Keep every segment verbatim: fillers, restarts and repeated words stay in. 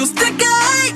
little sticky.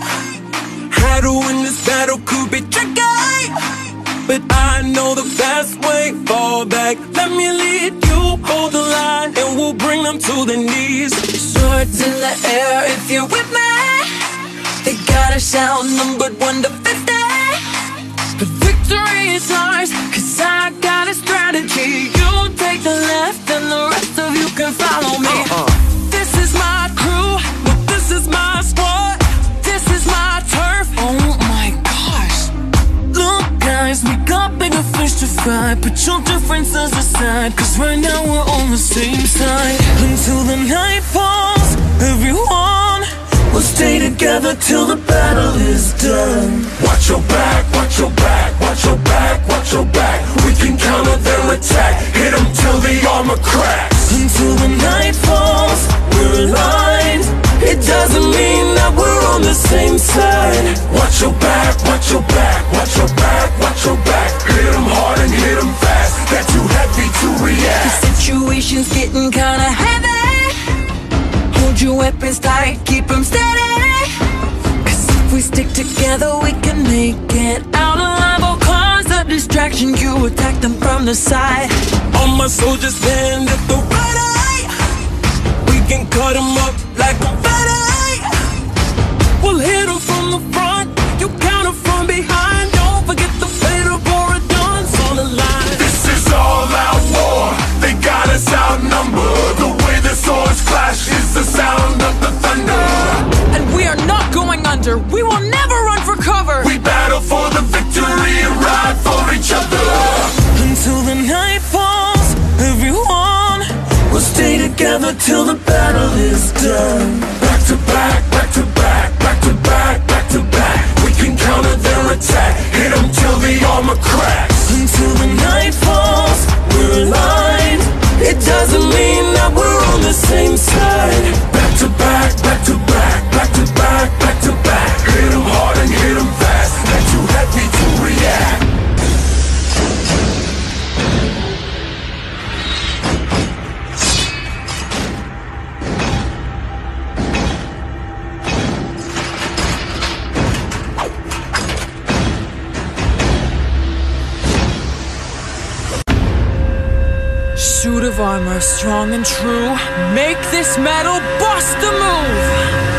How to win this battle could be tricky, but I know the best way. Fall back, let me lead you. Hold the line and we'll bring them to their knees. Swords in the air if you're with me. They gotta shout numbered one to fifty. But victory is ours, cause I got a strategy. You take the left and the rest of you can follow me. uh-uh. This is my crew, but this is my squad. This is my turf. Oh my gosh. Look guys, we got bigger fish to fry. Put your differences aside, cause right now we're on the same side. Until the night falls, everyone we'll stay together till the battle is done. Watch your back, watch your back, watch your back, watch your back. We can counter their attack, hit them till the armor cracks. Until the night falls, we're aligned. It doesn't mean that we're on the same side. Watch your back, watch your back, watch your back, watch your back. Hit them hard and hit them fast, they're too heavy to react. The situation's getting kinda heavy. Hold your weapons tight, keep them steady. Cause if we stick together we can make it out alive. Or cause a distraction, you attack them from the side. All my soldiers stand at the ready. We can cut them up like confetti. We'll hit them from the front, you counter from behind. Don't forget the fatal Borodon's on the line. This is all out war, they got us outnumbered. The way the swords clash is the sound of the thunder. And we are not going under, we will never run for cover. We battle for the victory and ride for each other. Until the night falls, everyone will stay together till the battle is done. Back to back, back to back, back to back, back to back. We can counter their attack, hit them till the armor cracks. Until the night falls, we're aligned. It doesn't mean that we're on the same side. Back to back, back to back, back to back, back to back. Hit them hard and hit them fast, they're too heavy to react. Suit of armor, strong and true. Make this metal bust a move.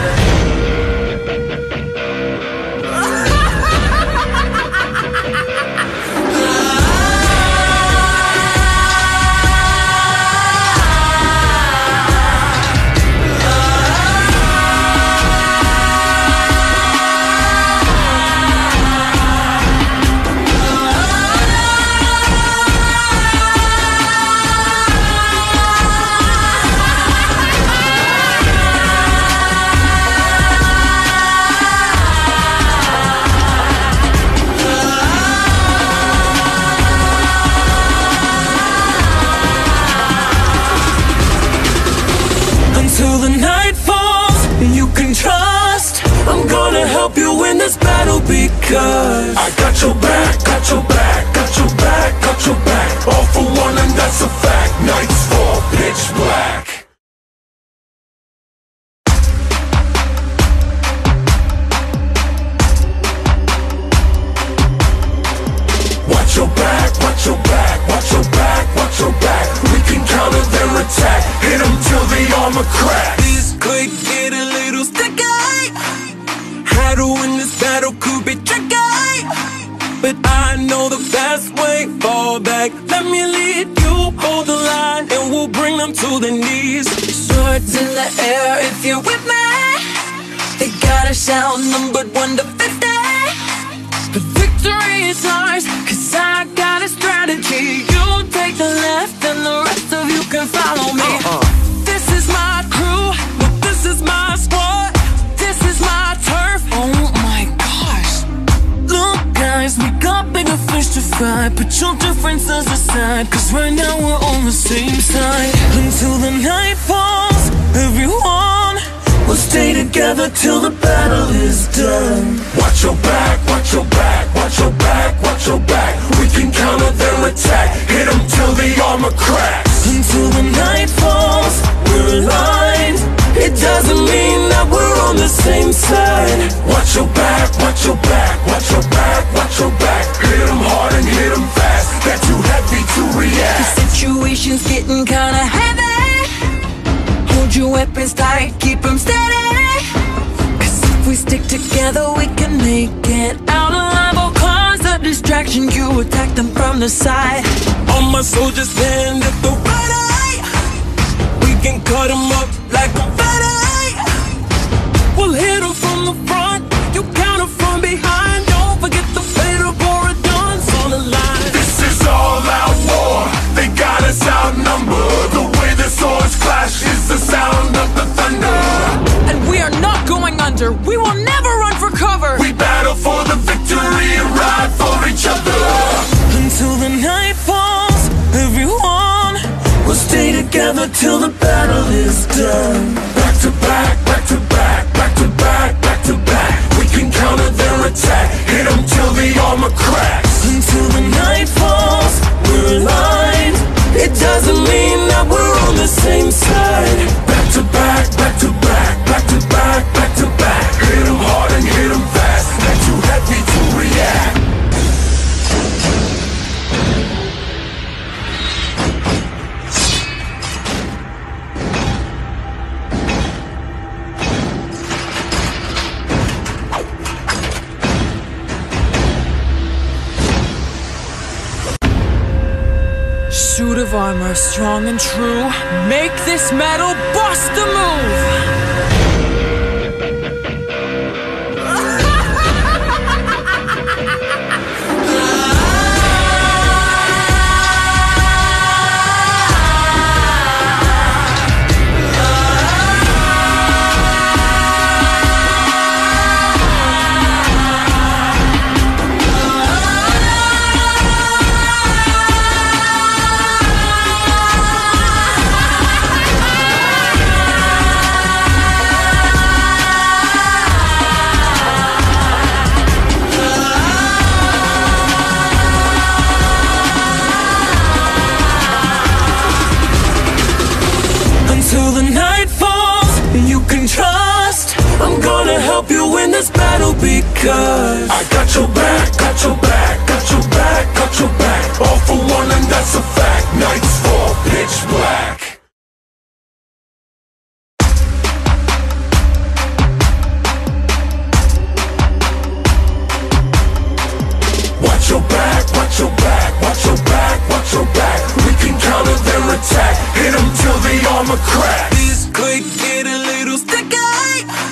Until the night falls, you can trust I'm gonna help you win this battle because I got your back, got your back, got your back, got your back. All for one and that's a fact. Nights fall pitch black. Watch your back, watch your back, watch your back, watch your back. We can counter their attack, hit them till the armor cracks. this could get a little sticky. How to win this battle could be tricky, but I know the best way. Fall back, let me lead you. Hold the line and we'll bring them to their knees. Swords in the air if you're with me. They gotta shout numbered one to fifty. But victory is ours, cause I got a strategy. You take the left and the rest of you can follow me. uh-uh. This is my crew, but this is my squad. This is my turf. Oh my gosh. Look guys, we got bigger fish to fry. Put your differences aside, cause right now we're on the same side. Until the night falls, everyone we'll stay together till the battle is done. Watch your back, watch your back, watch your back, watch your back. We can counter their attack, hit them till the armor cracks. Until the night falls, we're aligned. It doesn't mean that we're on the the same side. Watch your back, watch your back, watch your back, watch your back. Hit 'em hard and hit 'em fast. They're too heavy to react. The situation's getting kinda heavy. Hold your weapons tight, keep 'em steady. Cause if we stick together, we can make it out alive. Or cause a distraction, you attack them from the side. All my soldiers stand at the ready. We can cut 'em up like confetti. We'll hit 'em from the front, you counter from behind. Don't forget the fatal Borodon's on the line. This is all out war, they got us outnumbered. The way the swords clash is the sound of the thunder. And we are not going under, we will never run for cover. We battle for the victory and ride for each other. Until the night falls, everyone will stay together till the battle is done. Back to back, back to back, back to back, back to back. We can counter their attack, hit 'em till the armor cracks. Until the night falls, we're aligned. It doesn't mean that we're on the same side. Back to back, back to back, back to back, back to back. Hit 'em hard and hit 'em fast. They're too heavy to react. Suit of armor, strong and true. Make this metal bust a move. Until the night falls, you can trust I'm gonna help you win this battle because I got your back, got your back, got your back, got your back. All for one and that's a fact. Nights fall pitch black. Watch your back, watch your back, watch your back, watch your back. We can counter their attack, hit 'em till the armor cracks. this could get a little sticky.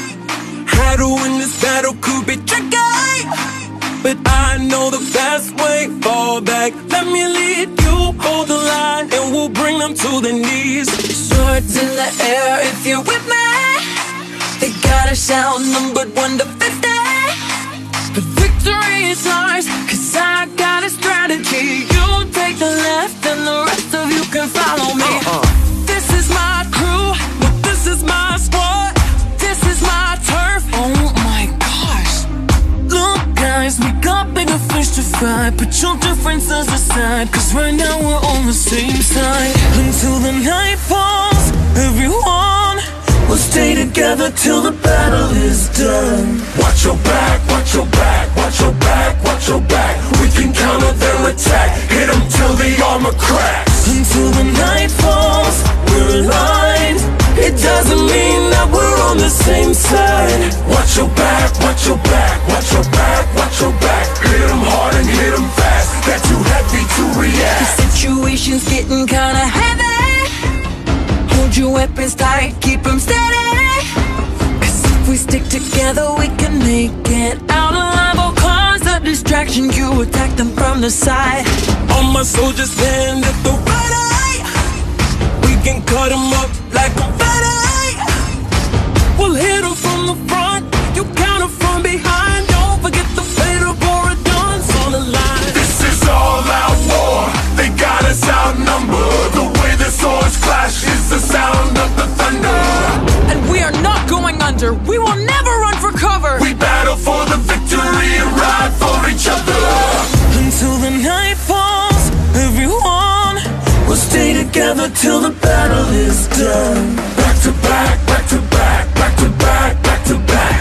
How to win this battle could be tricky, but I know the best way. Fall back, let me lead you. Hold the line and we'll bring them to their knees. Swords in the air if you're with me. They got us outnumbered one to fifty. The victory is ours, cause I got a strategy. You take the left and the rest of you can follow me. uh-uh. This is my crew, but this is my squad. This is my turf. Oh my gosh. Look guys, we got bigger fish to fry. Put your differences aside, cause right now we're on the same side. Until the night falls, everyone will stay together till the battle is done. Watch your back, watch your back, watch your back, watch your back. We can counter their attack, hit 'em till the armor cracks. Until the night falls, we're aligned. It doesn't mean that we're on the same side. Watch your back, watch your back, watch your back, watch your back. Hit 'em hard and hit 'em fast. They're too heavy to react. The situation's getting kinda heavy. Hold your weapons tight, keep 'em steady. Cause if we stick together, we can make it out alive. Or cause a distraction, you attack them from the side. All my soldiers stand at the ready. We can cut 'em up like confetti. We'll hit 'em from the front, you counter from behind. Don't forget the fatal Borodon's on the line. This is all out war, they got us outnumbered. The way the swords clash is the sound of the thunder. And we are not going under, we will never run for cover. We battle for the victory and ride for each other. Until the night falls, everyone will stay together till the battle is done. Back to back, back to back, back to back, back to back.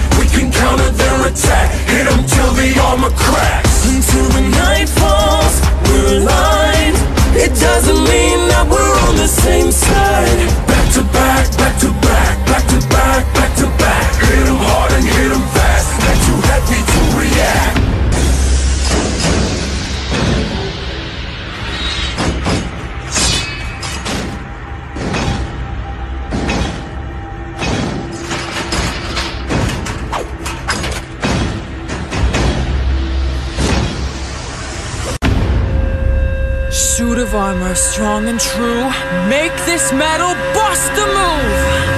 of armor, strong and true. Make this metal bust a move.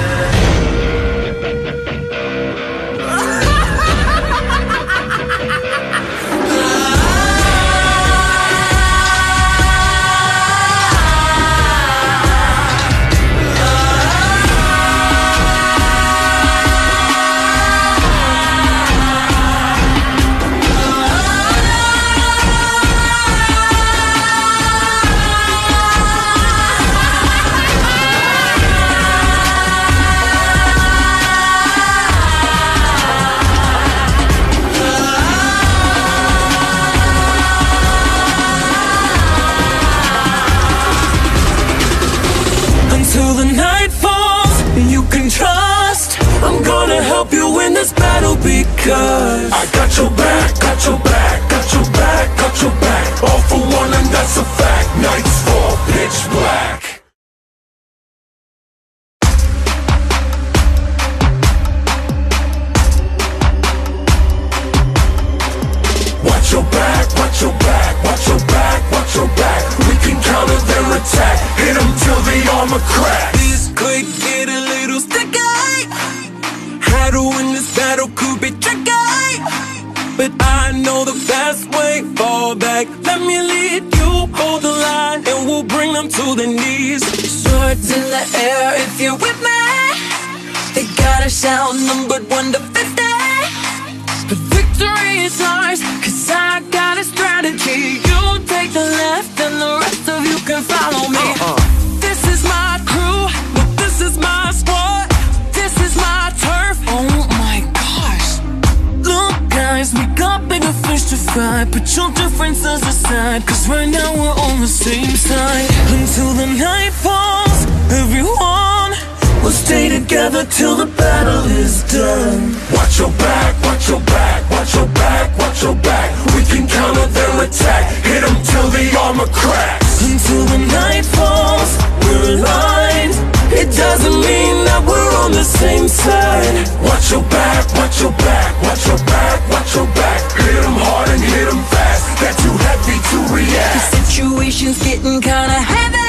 Till the night falls, and you can trust I'm gonna help you win this battle because I got your back, got your back, got your back, got your back. All for one and that's a fact. Nights fall pitch black. Watch your back, watch your back, watch your back, watch your back. We can counter their attack, hit them till the armor cracks. this could get a little sticky. How to win this battle could be tricky, but I know the best way. Fall back, let me lead you. Hold the line and we'll bring them to their knees. Swords in the air if you're with me. They gotta sound numbered one to fifty. But victory is ours, cause I got a strategy. You take the left and the rest of you can follow me. uh-uh. This is my crew, but this is my squad. This is my turf. Oh my gosh. Look guys, we got bigger fish to fry. Put your differences aside, cause right now we're on the same side. Until the night falls, everyone will stay together till the battle is done. Watch your back, watch your back, watch your back, watch your back. We can counter their attack, hit them till the armor cracks. Until the night falls, we're aligned. It doesn't mean that we're on the same side. Watch your back, watch your back, watch your back, watch your back. Hit them hard and hit them fast, they're too heavy to react. The situation's getting kinda heavy.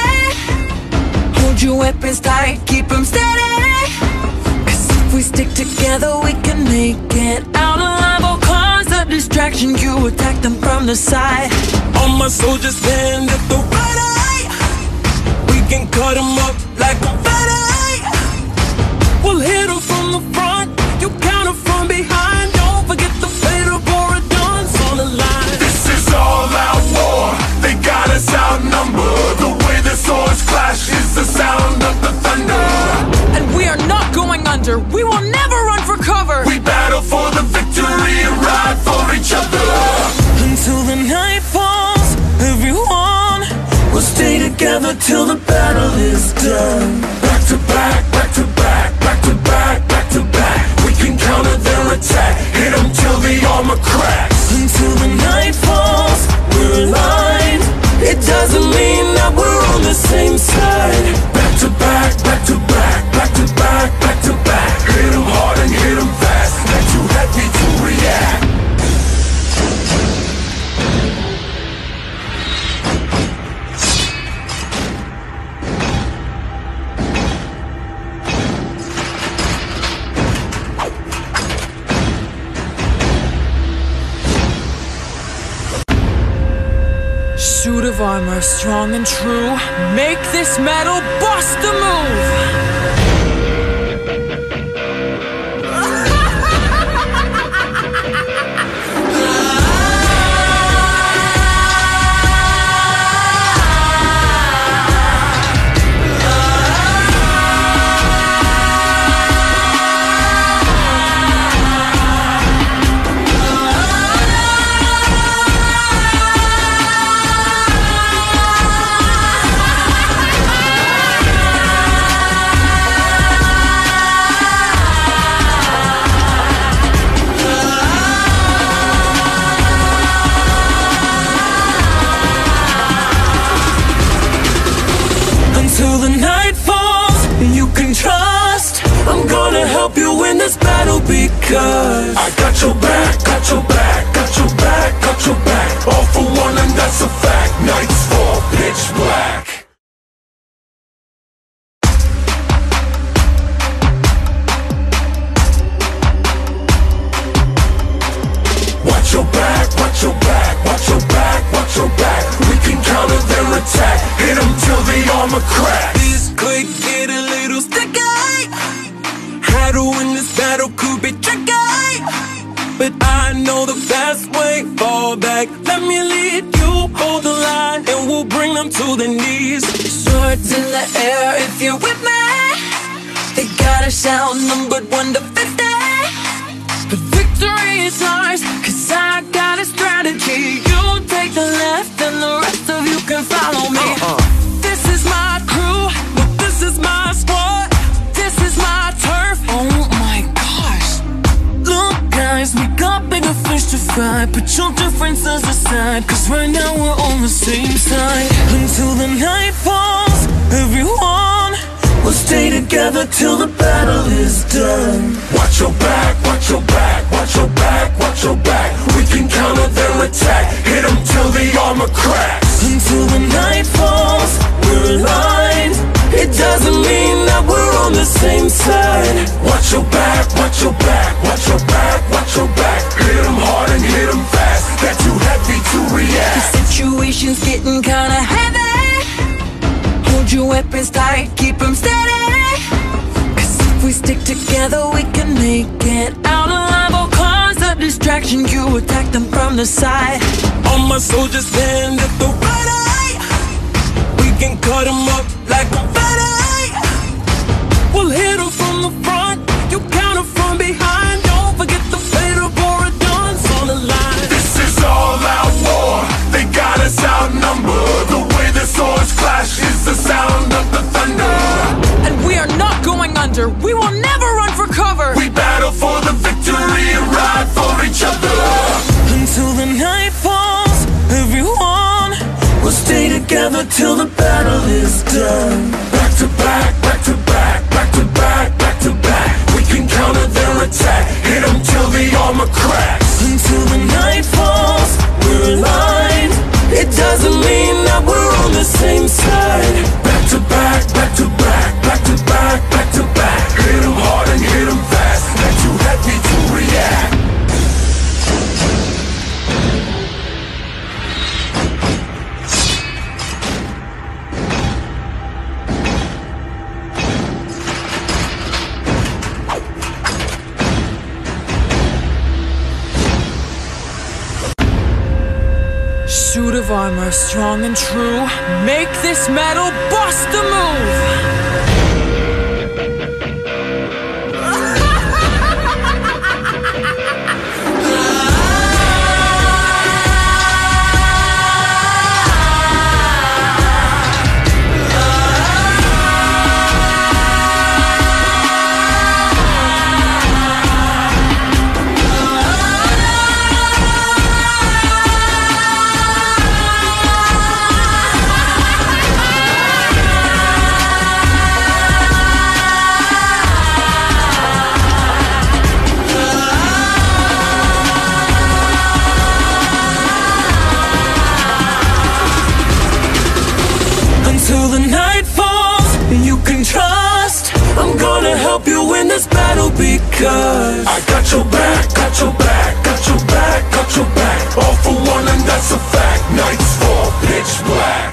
Hold your weapons tight, keep them steady. Cause if we stick together we can make it out alive. Or cause a distraction, you attack them from the side. All my soldiers stand at the ready. We can cut them up like confetti. We'll hit them from the front, you counter from behind. Don't forget the fatal Borodon's on the line. This is all out war, they got us outnumbered. The way the swords clash is the sound of the thunder. And we are not going under, we will never run for cover. We battle for the victory and ride for each other. Until the night falls, everyone will stay together till the battle is done. Back to back, back to back, back to back, back to back. We can counter their attack, hit them till the armor cracks. Until the night falls, we're aligned. It doesn't mean that we're on the same side. Back to back, back to back, back to back, back to back. Hit them hard and hit them fast, they're too heavy to react. Suit of armor, strong and true. Make this metal bust a move. Until the night falls, and you can trust I'm gonna help you win this battle because I got your back, got your back, got your back, got your back. All for one and that's a fact. Nights fall pitch black. to their knees. Swords in the air if you're with me. They gotta shout numbered one to fifty. But victory is ours, cause I got a strategy. You take the left and the rest of you can follow me. uh-uh. This is my crew, but this is my squad. This is my turf. Oh my gosh. Look guys, we got bigger fish to fry. Put your differences aside, cause right now we're on the same side. Until the night falls, everyone we'll stay together till the battle is done. Watch your back, watch your back, watch your back, watch your back. We can counter their attack, hit them till the armor cracks. Until the night falls, we're aligned. It doesn't mean that we're on the same side. Watch your back, watch your back, watch your back, watch your back. Hit them hard and hit them fast, they're too heavy to react. The situation's getting kinda heavy. Hold your weapons tight, keep them steady. Cause if we stick together, we can make it out alive. Or cause a distraction, you attack them from the side. All my soldiers stand at the ready. We can cut them up like confetti. We'll hit them from the front, you counter from behind. Don't forget the fatal Borodon's on the line. This is all out war, they got us outnumbered. The way the swords clash is the sound of the thunder. And we are not going under, we will never run for cover. We battle for the victory and ride for each other. Until the night falls, everyone will stay together till the battle is done. Back to back, back to back, back to back, back to back. We can counter their attack, hit them till the armor cracks. Until the night falls, we're aligned. It doesn't mean that we're on the same side. Back to back, back to back, back to back, back to back. Hit them hard and hit them fast, they're too heavy to react. Suit of armor, strong and true. Make this metal bust a move. Until the night falls, you can trust I'm gonna help you win this battle because I got your back, got your back, got your back, got your back. All for one and that's a fact. Nights fall pitch black.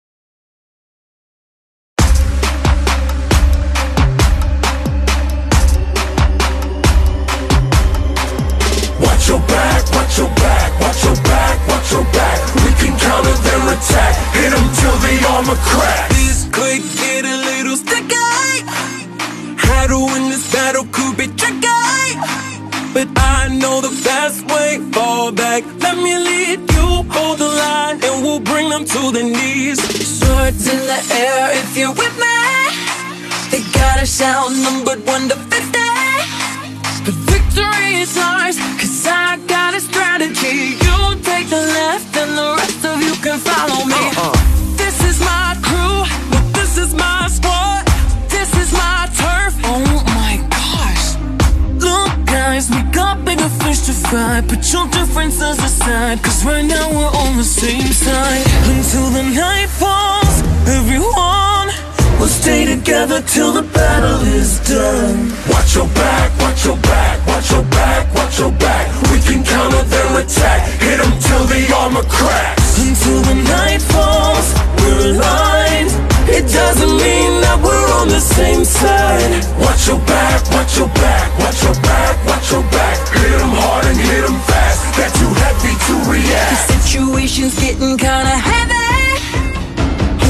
Watch your back, watch your back, watch your back, watch your back. We can counter their attack, hit them till the armor cracks. this could get a little sticky. How to win this battle could be tricky, but I know the best way. Fall back, let me lead you. Hold the line and we'll bring them to their knees. Swords in the air if you're with me. They gotta shout numbered one to fifty. But victory is ours, cause I got a strategy. You take the left and the rest of you can follow me. uh-uh. This is my crew, but this is my squad. This is my turf. Oh my gosh. Look guys, we got bigger fish to fry. Put your differences aside, cause right now we're on the same side. Until the night falls, everyone we'll stay together till the battle is done. Watch your back, watch your back, watch your back, watch your back. We can counter their attack, hit them till the armor cracks. Until the night falls, we're aligned. It doesn't mean that we're on the same side. Watch your back, watch your back, watch your back, watch your back. Hit them hard and hit them fast, they're too heavy to react. The situation's getting kinda heavy.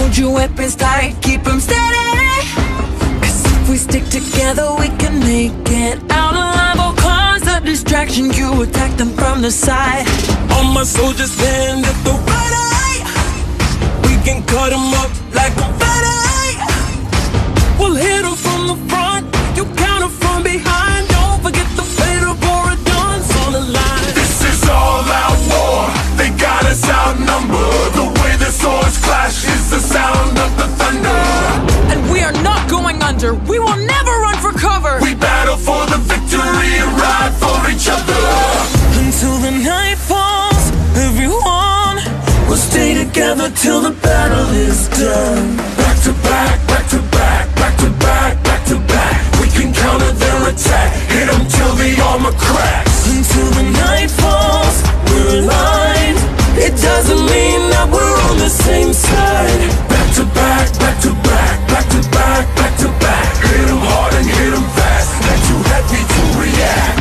distraction, you attack them from the side. All my soldiers stand at the right eye. We can cut them up like confetti. We'll hit them from the front, you counter from behind. Don't forget the fatal Borodon's on the line. This is all out war, they got us outnumbered. The way the swords clash is the sound of the thunder. And we are not going under, we will never run for cover. We battle for the victory and ride for each other. Until the night falls, everyone will stay together till the battle is done. Back to back, back to back, back to back, back to back. We can counter their attack, hit them till the armor cracks. Until the night falls, we're aligned. It doesn't mean that we're on the same side. Back to back, back to back, back to back, back to back. Hit them hard and hit them fast, not too heavy to react.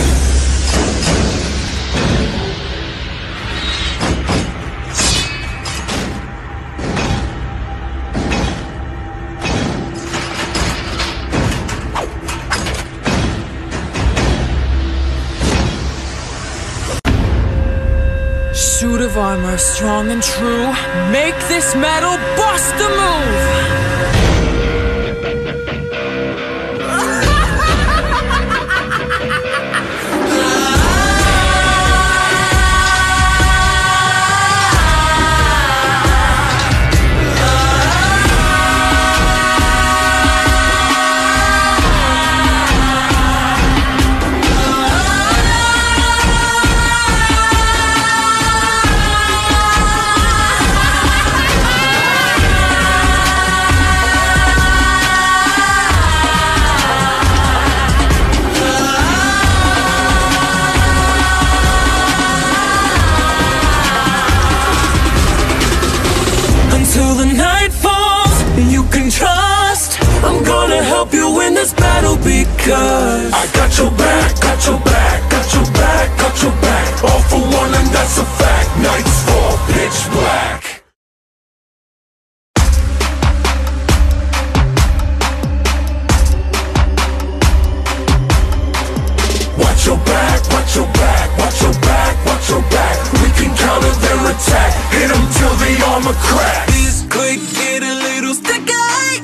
Suit of armor, strong and true. Make this metal bust a move. Until the night falls, you can trust I'm gonna help you win this battle because I got your back, got your back, got your back, got your back. All for one and that's a fact. Nights fall pitch black. Watch your back, watch your back, watch your back, watch your back. We can counter their attack, hit them till the armor cracks. this could get a little sticky.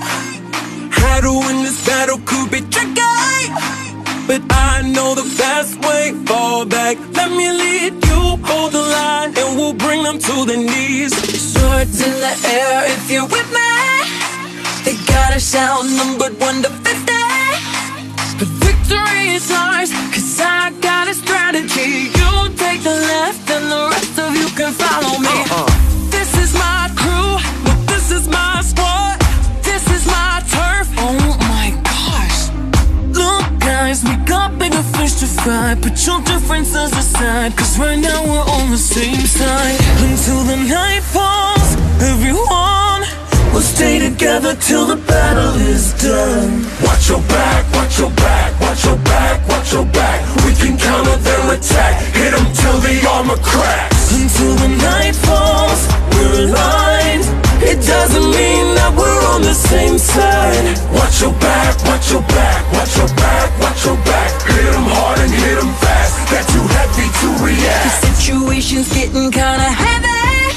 How to win this battle could be tricky, but I know the best way. Fall back, let me lead you. Hold the line and we'll bring them to their knees. Swords in the air if you're with me. They got us outnumbered one to fifty. But victory is ours, cause I got a strategy. You take the left and the rest of you can follow me. uh-uh. This is my crew, but this is my squad. This is my turf. Oh my gosh. Look guys, we got bigger fish to fry. Put your differences aside, cause right now we're on the same side. Until the night falls, everyone will stay together till the battle is done. Watch your back, watch your back, watch your back, watch your back. We can counter their attack, hit them till the armor cracks. Until the night falls, we're aligned. It doesn't mean that we're on the same side. Watch your back, watch your back, watch your back, watch your back. Hit them hard and hit them fast, they're too heavy to react. The situation's getting kinda heavy.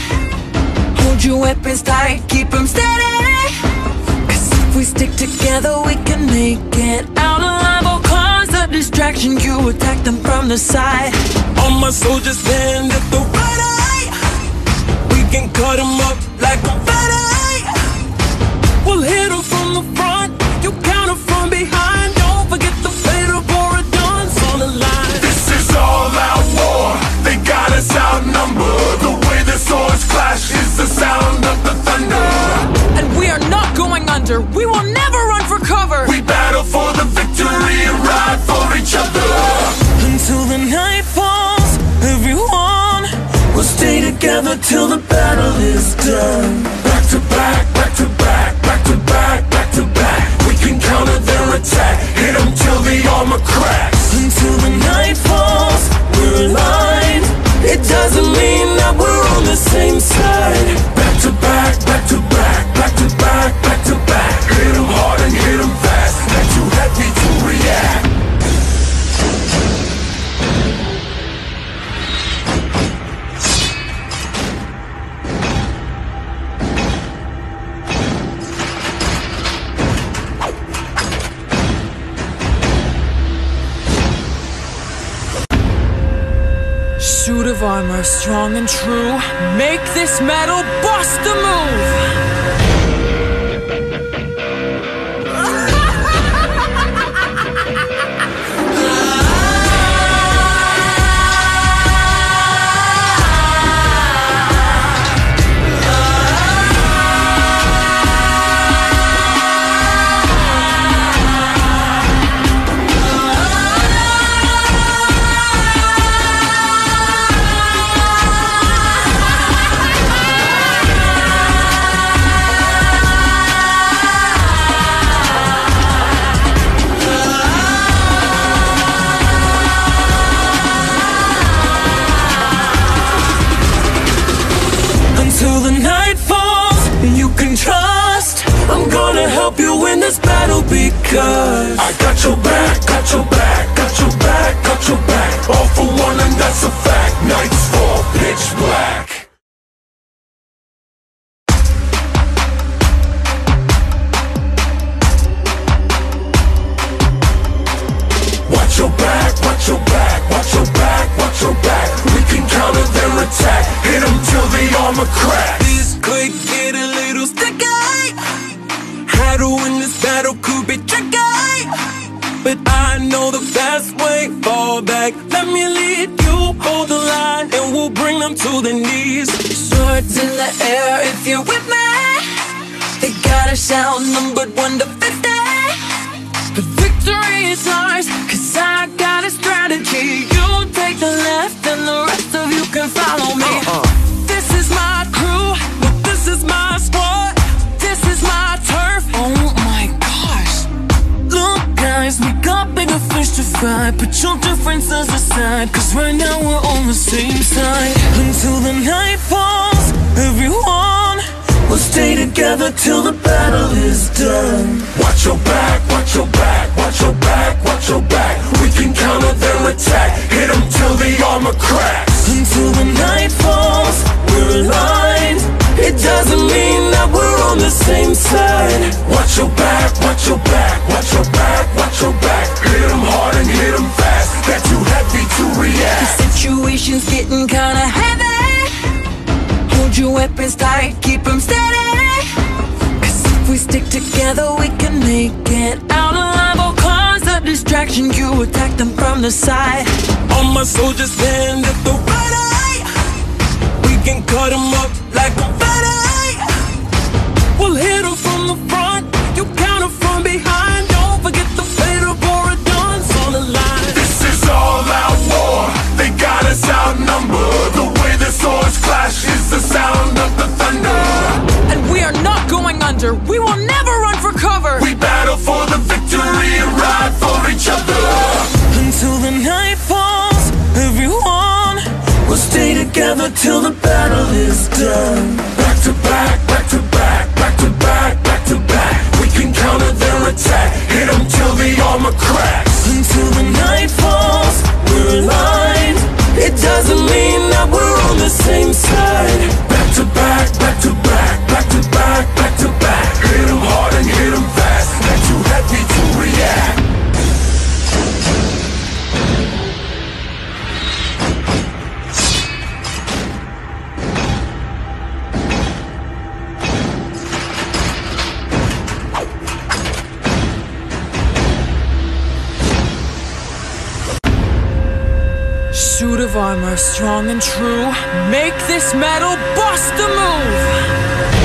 Hold your weapons tight, keep them steady. Cause if we stick together we can make it out alive. Or cause a distraction, you attack them from the side. All my soldiers stand at the right eye. We can cut them up like confetti. We'll hit them from the front, you counter from behind. Don't forget the fatal Borodon's on the line. This is all out war, they got us outnumbered. The way the swords clash is the sound of the thunder. And we are not going under, we will never run for cover. We battle for the victory and ride for each other. Until the night falls, everyone will stay together till the battle is done. Back to back, back to back, back to back, back to back. Suit of armor, strong and true. Make this metal bust a move. Until the night falls, you can trust I'm gonna help you win this battle because I got your back, got your back, got your back, got your back. All for one and that's a fact. Nights fall pitch black. Watch your back, watch your back, watch your back, watch your back. We can counter their attack. Hit them till the armor cracks. this could get a little sticky. How to win this battle could be tricky, but I know the best way. Fall back, let me lead you. Hold the line and we'll bring them to their knees. Swords in the air if you're with me. They got us outnumbered one to fifty, but victory is ours, cause I got a strategy. You take the left and the rest of you can follow me. uh-uh. This is my crew, but this is my squad. This is my turf. Oh my gosh. Look guys, we got bigger fish to fry. Put your differences aside, cause right now we're on the same side. Until the night falls, everyone will stay together till the battle is done. Watch your back, watch your back, watch your back, watch your back. We can counter their attack. Hit them till the armor cracks. Until the night falls, we're aligned. It doesn't mean that we're on the same side. Watch your back, watch your back, watch your back, watch your back. Hit them hard and hit them fast. They're too heavy to react. The situation's getting kinda heavy. Hold your weapons tight, keep them steady, cause if we stick together we can make it out alive. Or cause a distraction, you attack them from the side. All my soldiers stand at the ready. We can cut them up like confetti. We'll hit them from the front, you counter from behind. Don't forget the fate of Borodon's on the line. This is all out war. They got us outnumbered. The way the swords clash is the sound of the thunder. And we are not going under. We will never run for cover. We battle for the victory and ride for each other. Until the night falls, everyone will stay together till the battle is done. Back to back, back to back, back to back, back to back. We can counter their attack. Hit them till the armor cracks. Until the night falls, we're aligned. It doesn't mean that we're on the same side. Back to back, back to back, back to back, back to back. Hit them hard and hit them fast. They're too heavy to react. Suit of armor, strong and true. Make this metal bust a move.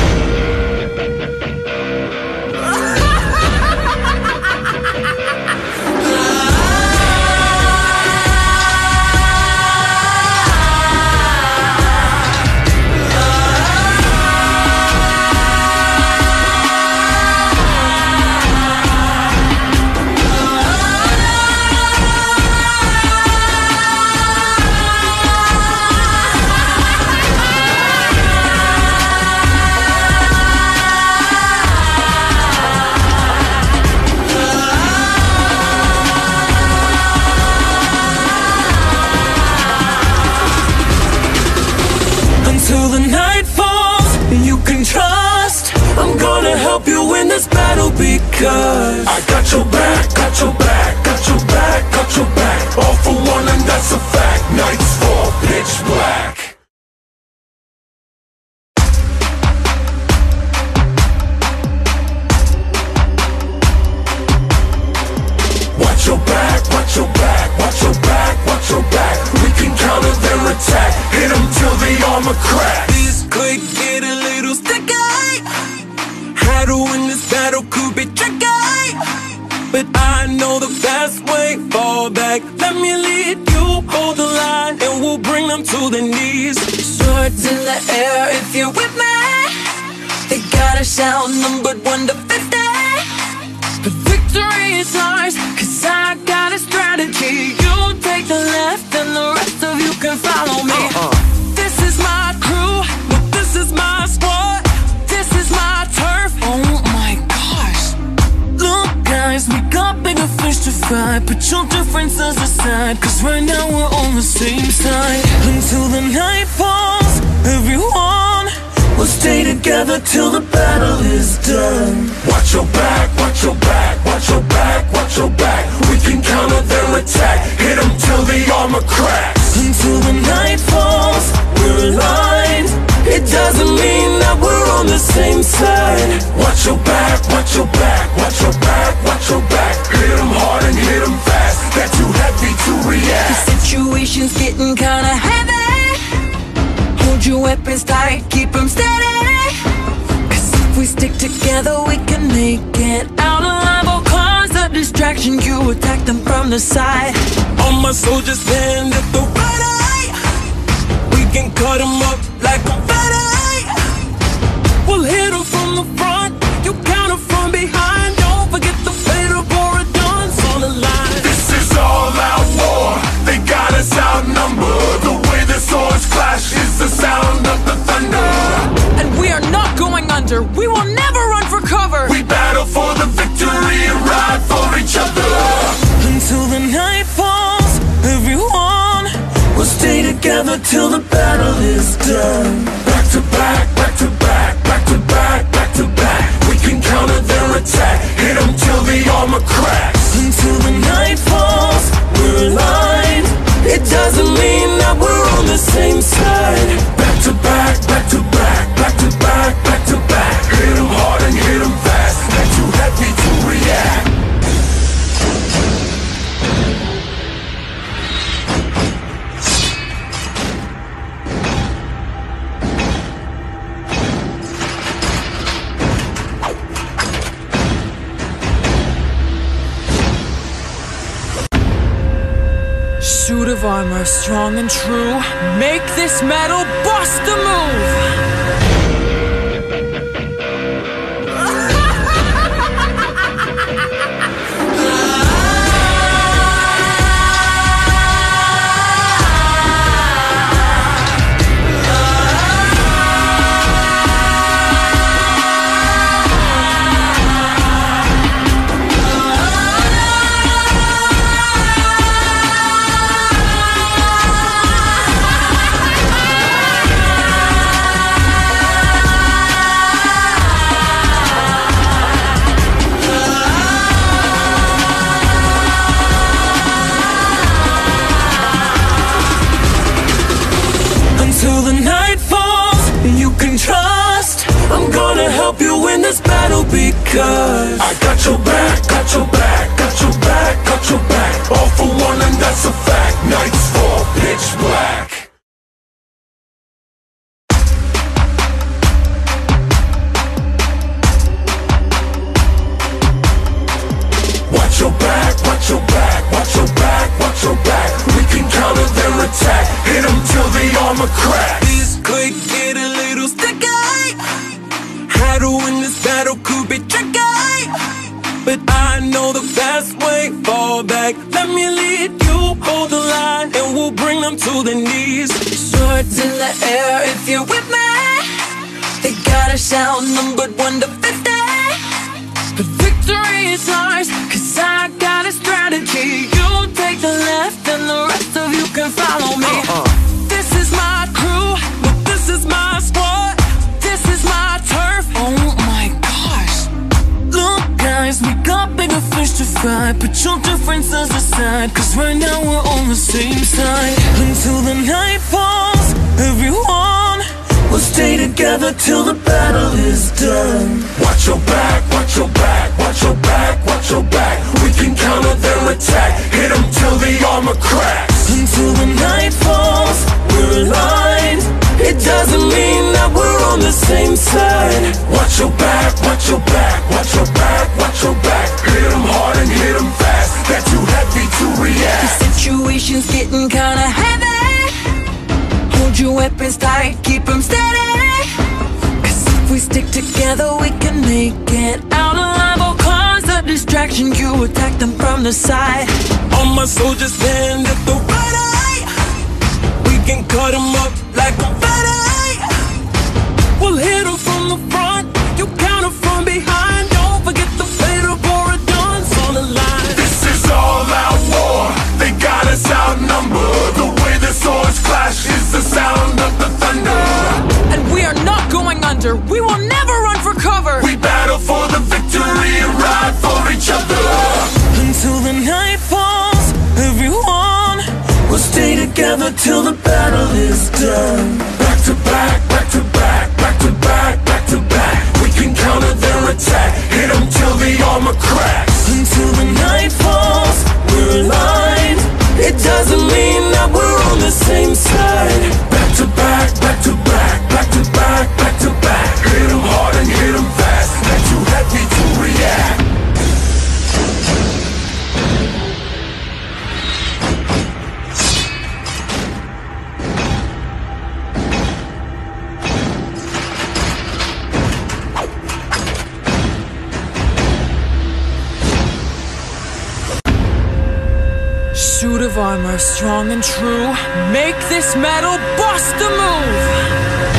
Until the night falls, you can trust I'm gonna help you win this battle because I got your back, got your back, got your back, got your back. All for one and that's a fact. Nights fall. armor cracks. This could get a little sticky. How to win this battle could be tricky, but I know the best way. Fall back, let me lead you. Hold the line and we'll bring them to their knees. Swords in the air if you're with me. They gotta shout numbered one to fifty. But victory is ours, cause I got a strategy. You take the left and the rest of you can follow me. uh-uh. This is my crew, but this is my squad. This is my turf. Oh my gosh. Look guys, we got bigger fish to fry. Put your differences aside, cause right now we're on the same side. Until the night falls, everyone we'll stay together till the battle is done. Watch your back, watch your back, watch your back, watch your back. We can counter their attack, hit them till the armor cracks. Until the night falls, we're aligned. It doesn't mean that we're on the same side. Watch your back, watch your back, watch your back, watch your back. Hit them hard and hit them fast, they're too heavy to react. The situation's getting kinda heavy. Hold your weapons tight, keep them steady. Cause if we stick together, we can make it out alive. Or cause a distraction, you attack them from the side. All my soldiers stand at the ready. We can cut them up like confetti. We'll hit them from the front, you counter from behind. Don't forget the fatal Borodon's on the line. This is all out war, they got us outnumbered. The way the swords clash is the sound of the thunder. And we are not going under, we will never run for cover. We battle for the victory and ride for each other. Until the night falls, everyone will stay together till the battle is done. Back to back, back to back, back to back, back to back. We can counter their attack, hit them till the armor cracks. Until the night falls, we're aligned. It doesn't mean that we're on the same side. Back to back, back to back, back to back, back to back. Hit them hard and hit them fast, they're too heavy to react. Suit of armor, strong and true. Make this metal bust a move. Until the night falls, you can trust I'm gonna help you win this battle because I got your back, got your back, got your back, got your back. All for one and that's a fact. Nights fall pitch black. Watch your back, watch your back, watch your back, watch your back. We can counter their attack, hit them till the armor cracks. This could get a little sticky. How to win this battle could be tricky, but I know the best way. Fall back, let me lead you. Hold the line and we'll bring them to their knees. Swords in the air if you're with me. They gotta shout numbered one to fifty. But victory is ours, cause I got a strategy. You take the left and the rest of you can follow me. uh-uh. This is my crew, but this is my squad. This is my turf. Oh my gosh. Look guys, we got bigger fish to fry. Put your differences aside, cause right now we're on the same side. Until the night falls, everyone we'll stay together till the battle is done. Watch your back, watch your back, watch your back, watch your back. We can counter their attack, hit them till the armor cracks. Until the night falls, we're aligned. It doesn't getting kinda heavy. Hold your weapons tight, keep them steady. Cause if we stick together, we can make it out alive. Or cause a distraction, you attack them from the side. All my soldiers stand at the ready. We can cut them up like confetti. We'll hit them from the front, you counter from behind. Don't forget the fatal Borodon's on the line. This is all out war, they got us outnumbered. The way the swords clash is the sound of the thunder. And we are not going under, we will never run for cover. We battle for the victory and ride for each other. Until the night falls, everyone will stay together till the battle is done. Back to back, back to back, back to back, back to back. We can counter their attack, hit them till the armor cracks. Until the night falls, we're aligned. It doesn't mean that we're on the same side. Back to back, back to back, back to back, back to back. Hit them hard and hit them fast, not too heavy to react. Suit of armor, strong and true. Make this metal bust a move.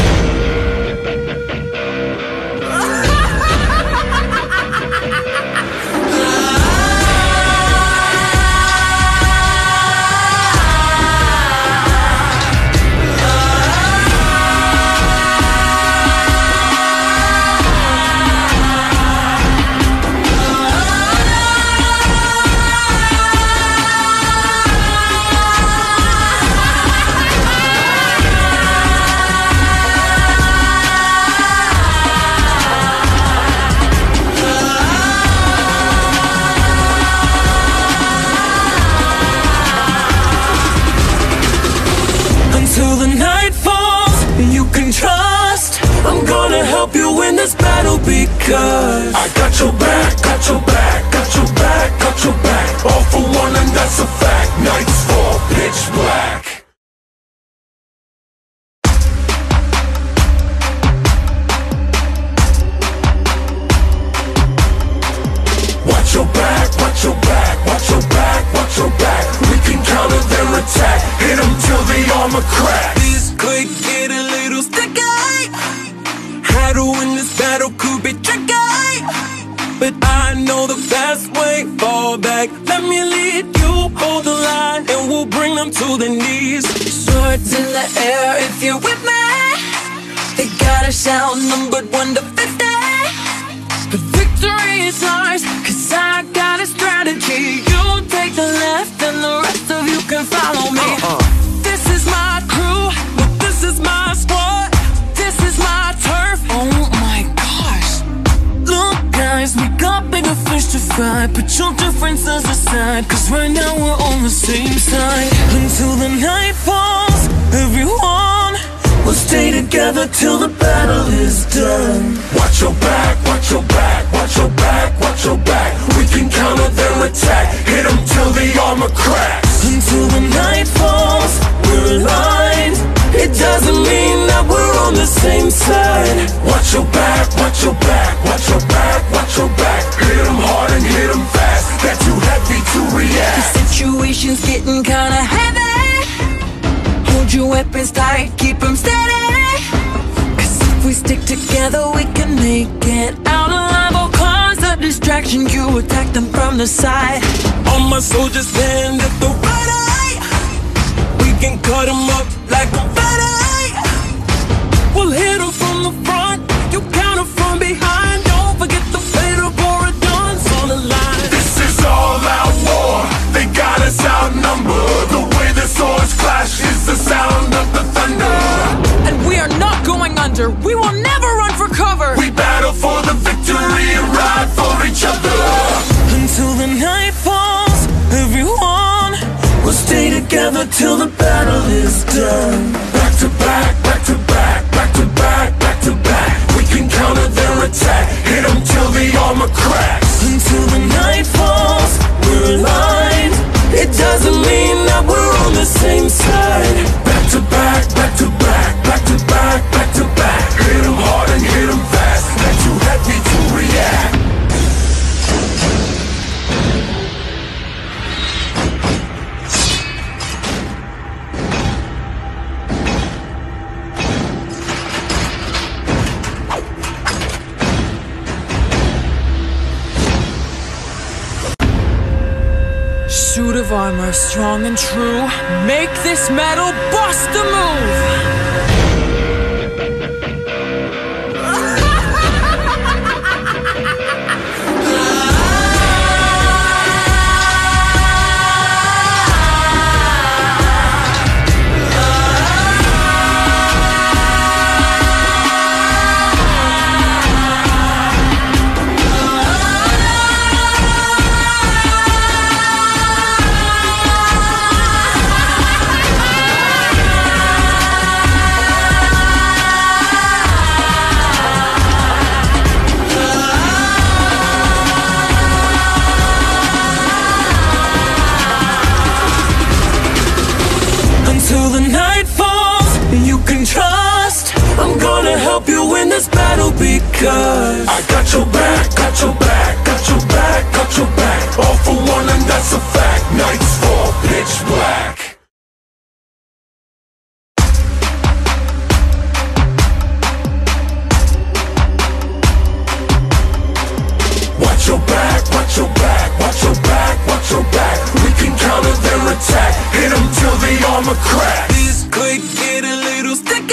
Till the night falls, you can trust I'm gonna help you win this battle because I got your back, got your back, got your back, got your back. All for one and that's a fact. Nights fall pitch black. Watch your back, watch your back, watch your back, watch your back. We can counter their attack, hit them till the armor cracks. This could get a little sticky. How to win this battle could be tricky, but I know the best way. Fall back, let me lead you. Hold the line and we'll bring them to their knees. Swords in the air if you're with me. They got us outnumbered one to fifty. But victory is ours, cause I got a strategy. You take the left and the rest of you can follow me. uh-uh. This is my crew, but this is my squad. This is my turf, oh my gosh. Look guys, we got bigger fish to fry. Put your differences aside, cause right now we're on the same side. Until the night falls, everyone will stay together till the battle is done. Watch your back, watch your back, watch your back, watch your back. We can counter their attack, hit them till the armor cracks. Until the night falls, we're aligned. It doesn't mean that we're on the same side. Watch your back, watch your back, watch your back, watch your back. Hit them hard and hit them fast, they're too heavy to react. The situation's getting kinda heavy. Hold your weapons tight, keep them steady. Cause if we stick together, we can make it out alive. Or cause a distraction, you attack them from the side. All my soldiers stand at the ready. We can cut them up like confetti. We'll hit them from the front, you counter from behind. Don't forget the fatal Borodon's on the line. This is all out war, they got us outnumbered. The way the swords clash is the sound of the thunder. And we are not going under, we will never run for cover. We battle for the victory and ride for each other. Until the night falls, everyone will stay together till the battle is done. Back to back, back to back, back to back, back to back. We can counter their attack, hit them till the armor cracks. Until the night falls, we're aligned. It doesn't mean that we're on the of armor, strong and true. Make this metal bust a move. Until the night falls, you can trust I'm gonna help you win this battle because I got your back, got your back, got your back, got your back. All for one and that's a fact. Nights fall pitch black. Watch your back, watch your back, watch your back, watch your back. We can counter their attack, hit them till the armor cracks. this could get a little sticky.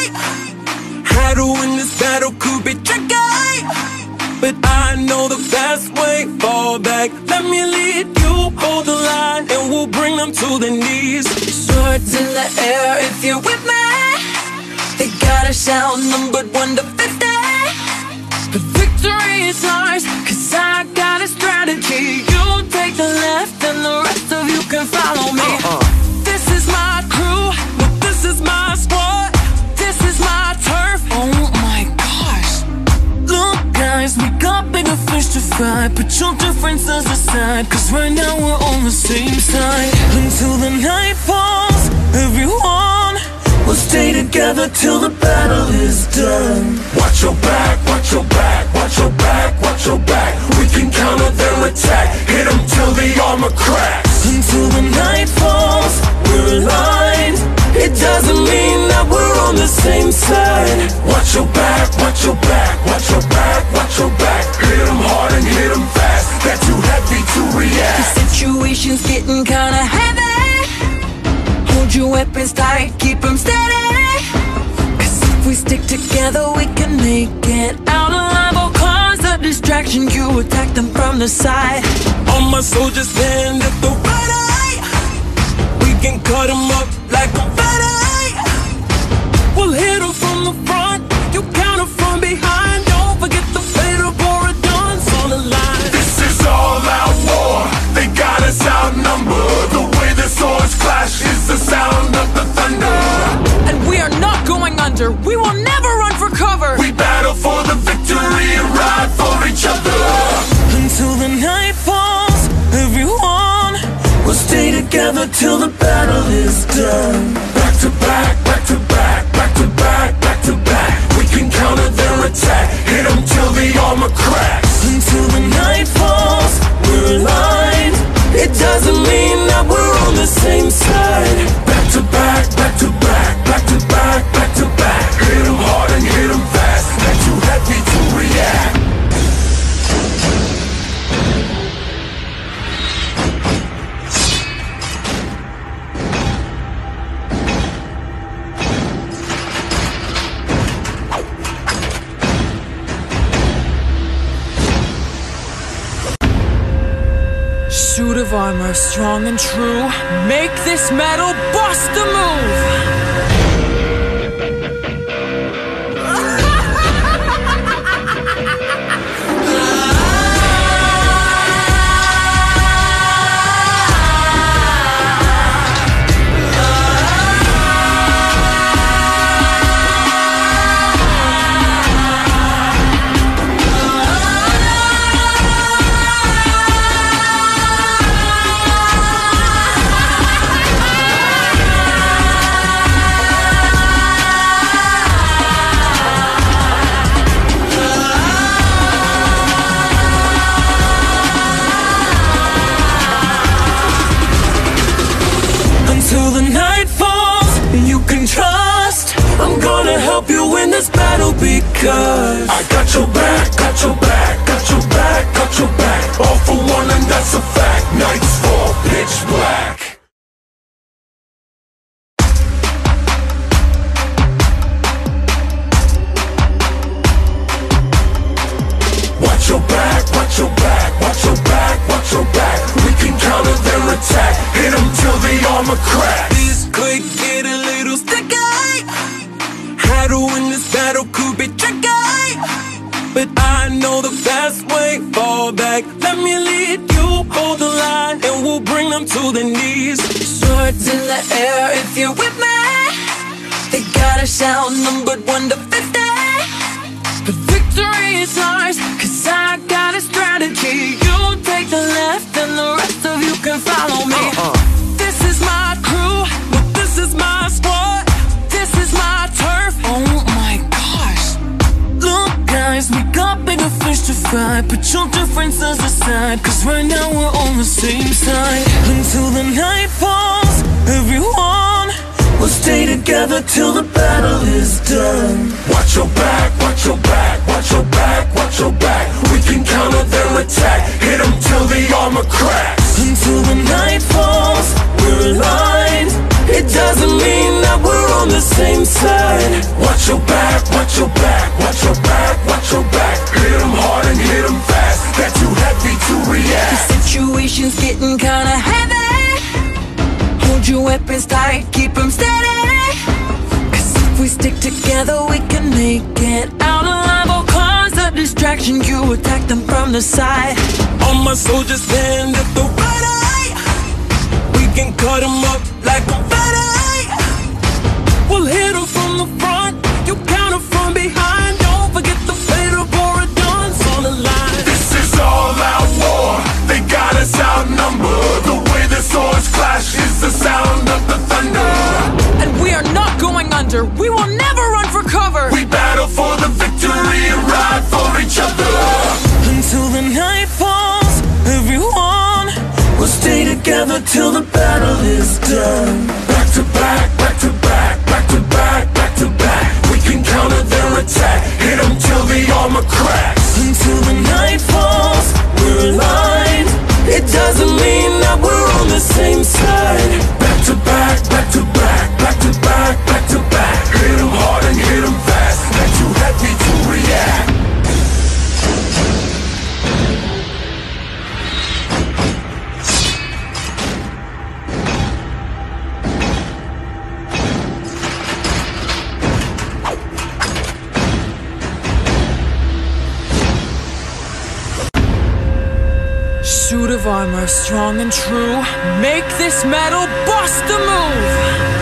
How to win this battle could be tricky, but I know the best way. Fall back, let me lead you. Hold the line and we'll bring them to their knees. Swords in the air if you're with me. They got us outnumbered one to fifty. The victory is ours, cause I got a strategy. You take the left and the rest of you can follow me. uh-uh. This is my crew, but this is my squad. This is my turf. Oh my gosh. Look guys, we got bigger fish to fry. Put your differences aside, cause right now we're on the same side. Until the night falls, everyone will stay together till the battle is done. Watch your back, watch your back, watch your back, watch your back. We can counter their attack, hit them till the armor cracks. Until the night falls, we're aligned. It doesn't mean that we're on the same side. Watch your back, watch your back, watch your back, watch your back. Hit them hard and hit them fast, they're too heavy to react. The situation's getting kinda heavy. Hold your weapons tight, keep them steady. Cause if we stick together we can make it out alive. Or cause a distraction, you attack them from the side. All my soldiers stand at the ready. We can cut them up like confetti. We'll hit them from the front, you counter from behind. Don't forget the fatal Borodon's on the line. This is all out war, they got us outnumbered. The way the swords clash is the sound of the thunder. And we are not going under, we will never run for cover. We battle for the victory and ride for each other. Until the night falls, everyone will stay together till the battle is done. Back to back, back to back, back to back, back to back. We can counter their attack, hit them till the armor cracks. Until the night falls, we're aligned. It doesn't mean that we're on the same side. Back to back, back to back, back to back, back to back. Hit them hard and hit them fast, they're too heavy to react. Suit of armor, strong and true. Make this metal bust a move. Until the night falls, you can trust I'm gonna help you win this battle because I got your back, got your back, got your back, got your back. All for one and that's a fact. Nights fall pitch black. them to their knees. Swords in the air if you're with me. They gotta shout numbered one to fifty. But victory is ours, cause I got a strategy. You take the left and the rest of you can follow me. uh-uh. This is my crew, but this is my squad. This is my turf. Oh my gosh. Look guys, we got bigger fish to fry. Put your differences aside, cause right now we're on the same side. Until the night falls, everyone we'll stay together till the battle is done. Watch your back, watch your back, watch your back, watch your back. We can counter their attack, hit them till the armor cracks. Until the night falls, we're aligned. It doesn't mean that we're on the same side. Watch your back, watch your back, watch your back, watch your back. Hit them hard and hit them fast, they're too heavy to react. The situation's getting kinda heavy. Hold your weapons tight, keep them steady. Cause if we stick together we can make it out alive. Or cause a distraction, you attack them from the side. All my soldiers stand at the right eye. We can cut them up like confetti. We'll hit them from the front, you counter from behind. Don't forget the fatal Borodon's on the line. This is all out war, they got us outnumbered. The way the swords clash is the sound of the thunder. And we are not going under, we will never run for cover. We battle for the victory and ride for each other. Until the night falls, everyone we'll stay together till the battle is done. Back to back, back to back, back to back, back to back. We can counter their attack, hit them till the armor cracks. Until the night falls, we're aligned. It doesn't mean that we're on the same side. Back to back, back to back, back to back, back to back. Hit them hard and hit them fast, they're too heavy to react. Suit of armor, strong and true. Make this metal bust a move.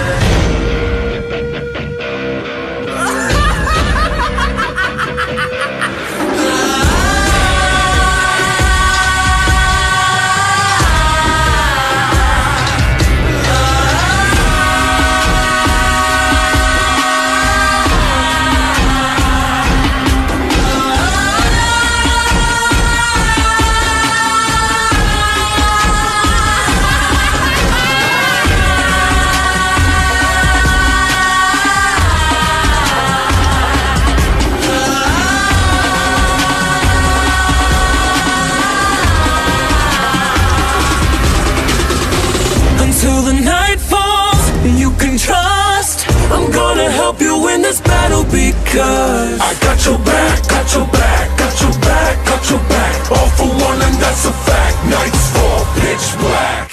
Until the night falls, you can trust I'm gonna help you win this battle because I got your back, got your back, got your back, got your back. All for one and that's a fact. Nights fall pitch black.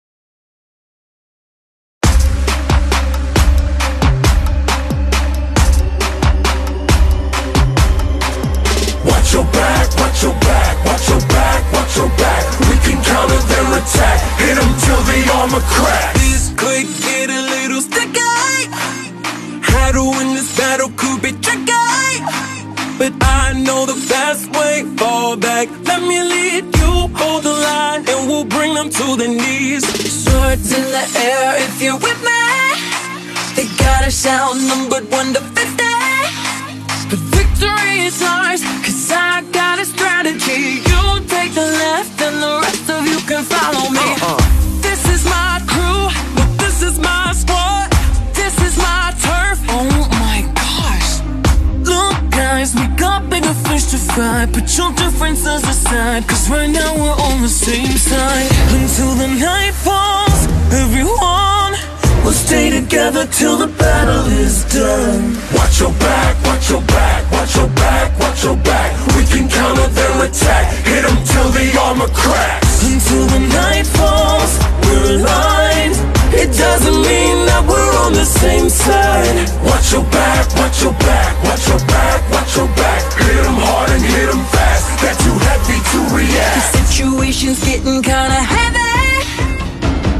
Watch your back, watch your back, watch your back, watch your back. We can counter their attack, hit them till the armor cracks. this could get a little sticky. How to win this battle could be tricky, but I know the best way. Fall back, let me lead you. Hold the line and we'll bring them to their knees. Swords in the air if you're with me. They gotta shout numbered one to fifty. But victory is ours, cause I got a strategy. You take the left and the rest of you can follow me. uh-uh. This is my crew, but this is my squad. This is my turf. Oh my gosh. Look guys, we got bigger fish to fry. Put your differences aside, cause right now we're on the same side. Until the night falls, everyone we'll stay together till the battle is done. Watch your back, watch your back, watch your back, watch your back. We can counter their attack, hit them till the armor cracks. Until the night falls, we're aligned. It doesn't mean that we're on the same side. Watch your back, watch your back, watch your back, watch your back. Hit them hard and hit them fast, they're too heavy to react. The situation's getting kinda heavy.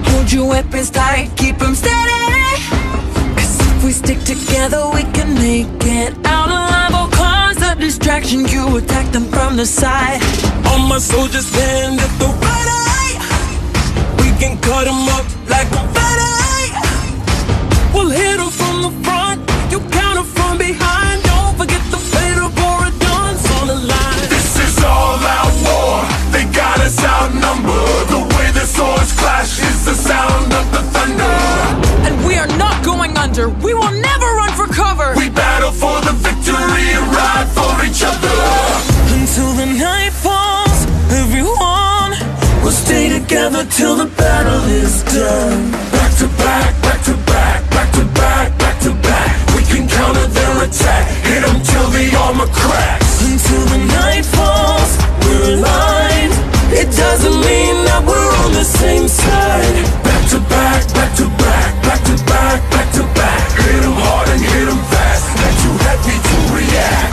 from the side. All my soldiers stand at the right eye. We can cut them up like confetti. We'll hit them from the front, you count them from behind. Don't forget the fatal Borodon's on the line. This is all out war, they got us outnumbered. The way the swords clash is the sound of the thunder. And we are not going under, we will never run for cover. We battle for the victory and ride for each other. Until the night falls, everyone will stay together till the battle is done. Back to back, back to back, back to back, back to back. We can counter their attack, hit them till the armor cracks. Until the night falls, we're aligned. It doesn't mean that we're on the same side. Back to back, back to back, back to back, back to back. Hit them hard and hit them fast, not too heavy to react.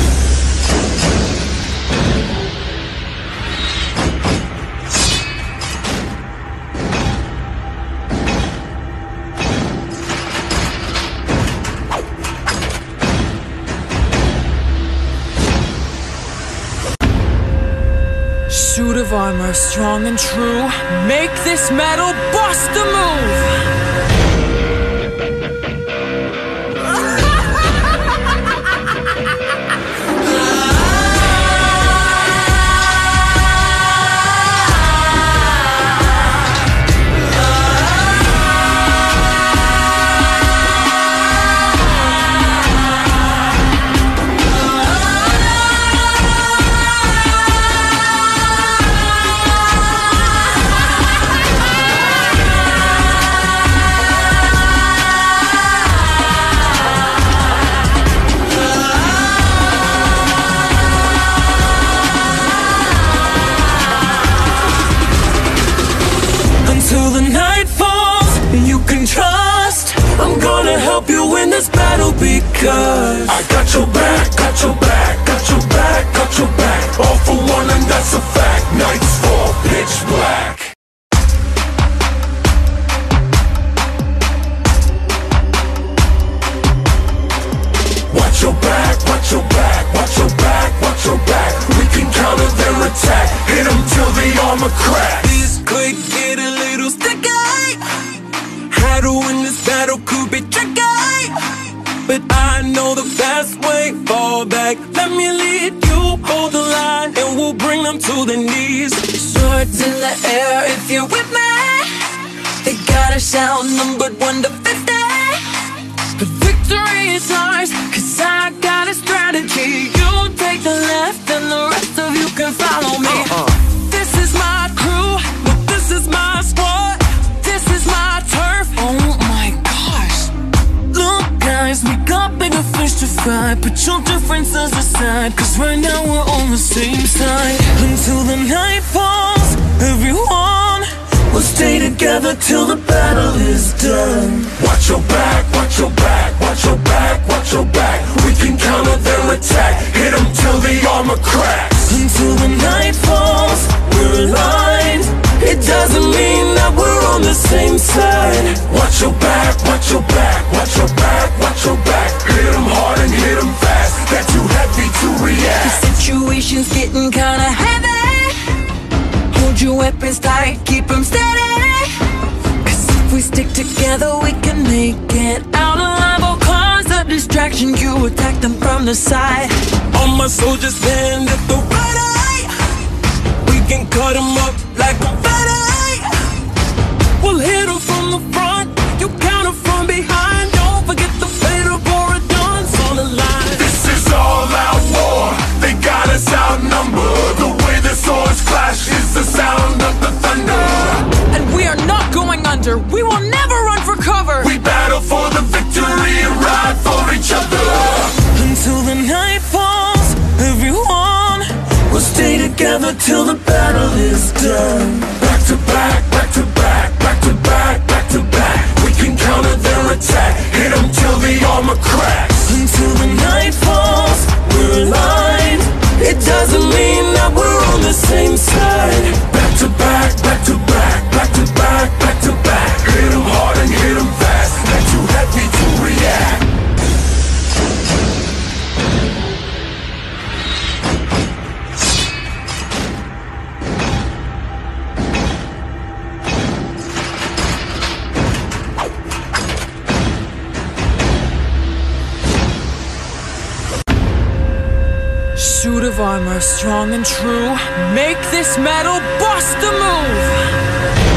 Suit of armor, strong and true. Make this metal bust a move. Until the night falls, you can trust I'm gonna help you win this battle because I got your back, got your back, got your back, got your back. All for one and that's a fact. Nights fall pitch black. Watch your back, watch your back, watch your back, watch your back. We can counter their attack, hit them till the armor cracks. this could get a little sticky. How to win this battle could be tricky, but I know the best way. Fall back, let me lead you. Hold the line and we'll bring them to their knees. Swords in the air if you're with me. They got us outnumbered one to fifty. But victory is ours, cause I got a strategy. You take the left and the rest of you can follow me. uh-uh. This is my crew, but this is my squad. This is my turf. Oh my gosh. Look guys, we got bigger fish to fry. Put your differences aside, cause right now we're on the same side. Until the night falls, everyone will stay together till the battle is done. Watch your back, watch your back, watch your back, watch your back. We can counter their attack, hit them till the armor cracks. Until the night falls, we're aligned. It doesn't mean that we're on the same side. Watch your back, watch your back, watch your back, watch your back. Hit them hard and hit them fast, they're too heavy to The react. situation's getting kinda heavy. Hold your weapons tight, keep them steady. Cause if we stick together we can make it out alive. Or cause a distraction, you attack them from the side. All my soldiers stand at the right eye. We can cut them up like confetti. We'll hit them from the front, you count them from behind. Don't forget the fatal Borodon's on the line. This is all out war, they got us outnumbered. The way the swords clash is the sound of the thunder. And we are not going under, we will never run for cover. We battle for the victory and ride for each other. Until the night falls, everyone will stay together till the battle is done. Back to back, back to back, back to back, back to back. We can counter their attack, hit them till the armor cracks. Until the night falls, we're aligned. It doesn't mean that we're on the same side. Back to back, back to back, back to back, back to back. Hit them hard and hit them fast, not too heavy to react. Suit of armor, strong and true. Make this metal bust a move.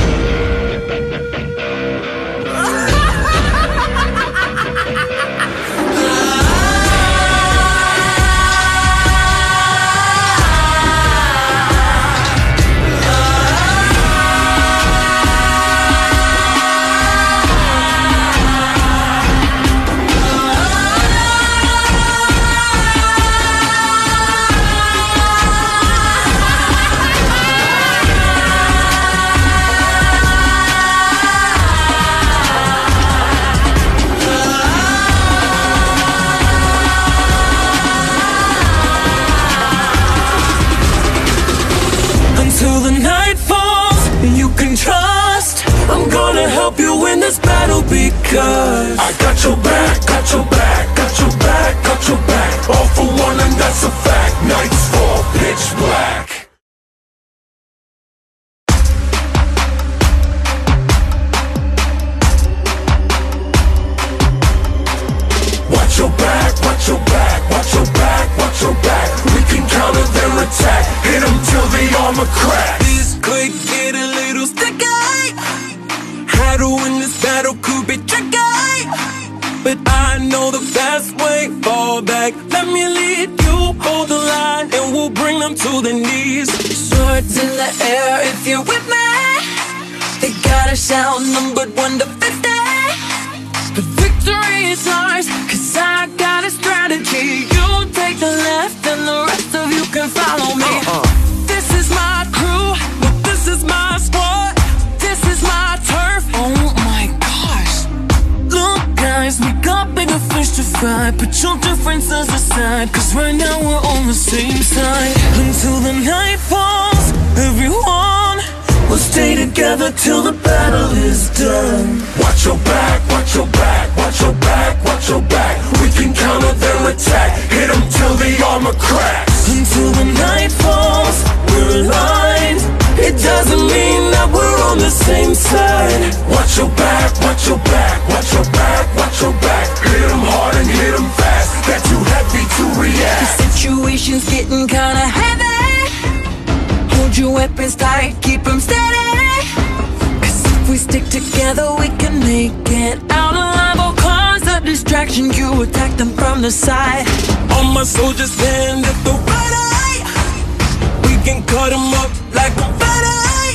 Until the night falls, you can trust I'm gonna help you win this battle because I got your back, got your back, got your back, got your back. All for one and that's a fact. Nights fall pitch black. Watch your back, watch your back, watch your back, watch your back. We can counter their attack. Hit them till the armor cracks. This could get a little sticky. How to win this battle could be tricky, but I know the best way. Fall back, let me lead you. Hold the line and we'll bring them to their knees. Swords in the air if you're with me. They got us outnumbered one to fifty, but victory is ours, cause I got a strategy. You take the left and the rest of you can follow me. uh-uh. This is my crew, but this is my squad. This is my turf. Oh my gosh. Look guys, we got bigger fish to fry. Put your differences aside, cause right now we're on the same side. Until the night falls, everyone will stay together till the battle is done. Watch your back, watch your back, watch your back, watch your back. We can counter their attack. Hit them till the armor cracks. Until the night falls, we're aligned. It doesn't mean that we're on the same side. Watch your back, watch your back, watch your back, watch your back. Hit them hard and hit them fast. They're too heavy to react. The situation's getting kinda heavy. Hold your weapons tight, keep them steady. Cause if we stick together we can make it out alive. Or cause a distraction, you attack them from the side. All my soldiers stand at the ready. We can cut them up like confetti.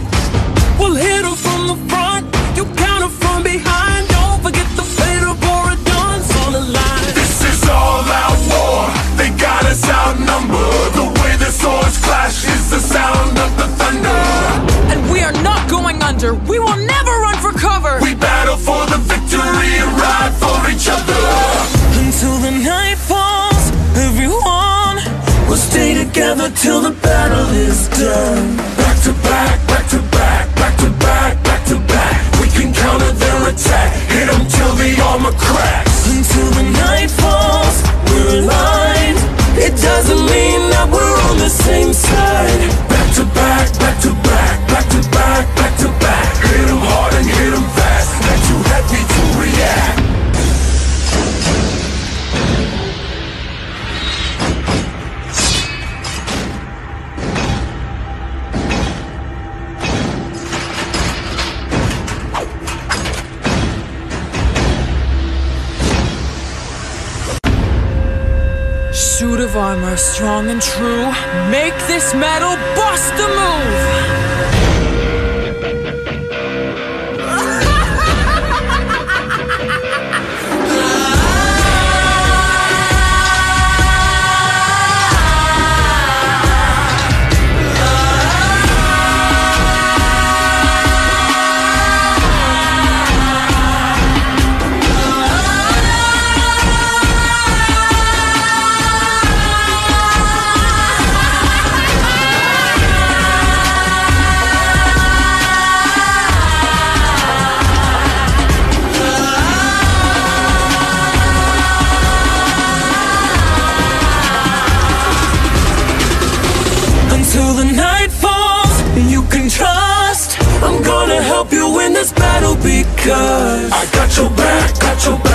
We'll hit them from the front, you counter from behind. Don't forget the fatal Borodon's on the line. This is all out war. They got us outnumbered. The way the swords clash is the sound of the thunder. And we are not going under. We will never run for cover. We battle for the victory and ride for each other. Until the night falls, everyone will stay together till the battle is done. Back to back, back to back, back to back, back to back. We can counter their attack. Hit them till the armor cracks. Until the night falls, we're aligned. It doesn't mean that we're on the same side. Back to back, back to back, back to back, back to back. Hit them hard and hit them fast. They're too heavy to react. Suit of armor, strong and true. Make this metal bust a move. Until the night falls, you can trust I'm gonna help you win this battle because I got your back, got your back.